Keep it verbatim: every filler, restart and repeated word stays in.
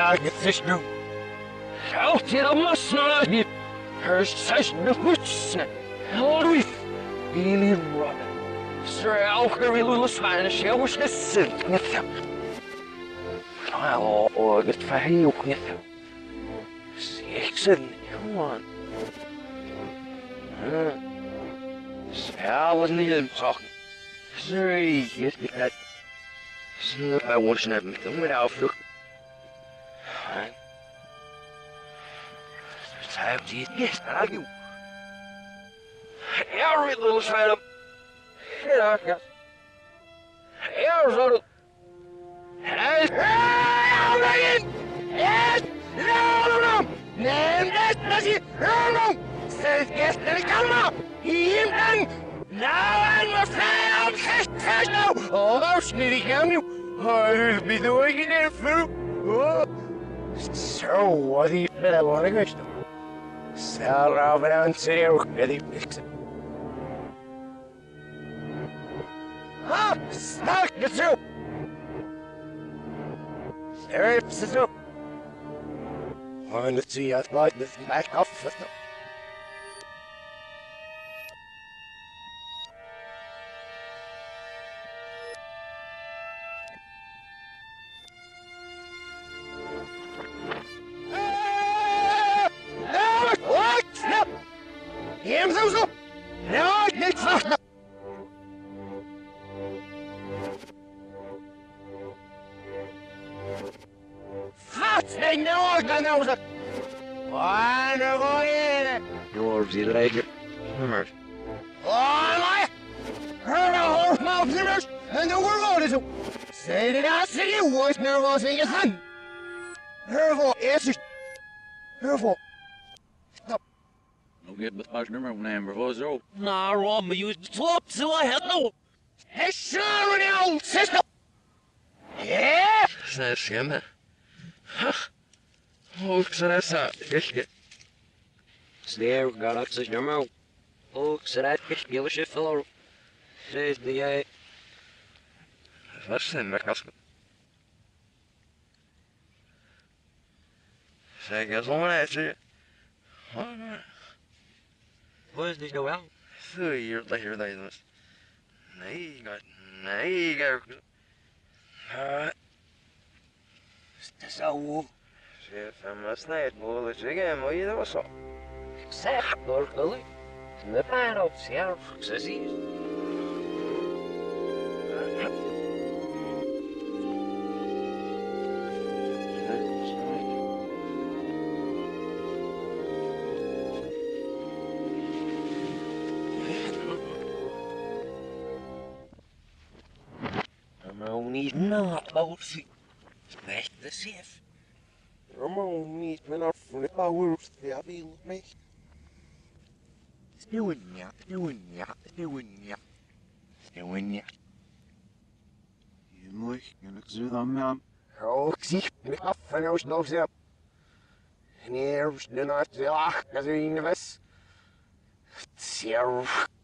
Sreliart nu. Shout it a must not be. Her such the woodsna. Louis. Billy Robin. Sir Alfred little Spanish. I wish the silk with them. I'll get for you with them. Excellent. Come on. I wasn't even talking. Sorry, get me that. I wasn't having them without look. Fine. Time to eat this, but I'll do. Every little side of. Shit, I guess. Here's all. Hey, hey, yes, no, no, no. Name that, that's it. No, no. Says, guess, let it come up. Him done. Now I'm afraid I'll catch cash now. Oh, that's nearly come you. I'll be doing it there for. Oh. So, what do you want to go to? Sell over and say, ready, fix it. Ha! Smack the soup! There is the soup. Want to see us like this back off with them. Riegert. Hummers. Oh, my! Heard a horse mouth zimmers, and the world is a. Say that I see you, voice nervous in your son. Hervol, yes, Hervol. Stop. No get with my number name, before so. Nah, wrong, but you swap, so I had no. Hey, sure, now, sister. Yeah! Says him. Huh. Oh, so that's not. There, got up to your mouth. Oh, so that fish dealership fellow. Says the uh. What's in the casket? Say, guess what I see? What is this now? Three years later, they was. Nay, got. Nay, got. Uh. So. Chef, I'm a snake, boy, let's again, what you know, so. Zeg, Dorgully. De pijn op zelf, ze ziet. I'm niet not both. Echt de chef. I'm niet meer af van de powers, ja, wil mee. Sreliart, Sreliart, Sreliart, Sreliart. Je mooi, kan ik zo dan man? Oh, ik zie me af van jou snel zelf. En hier is de nacht, ja, dat is een was. Zelf.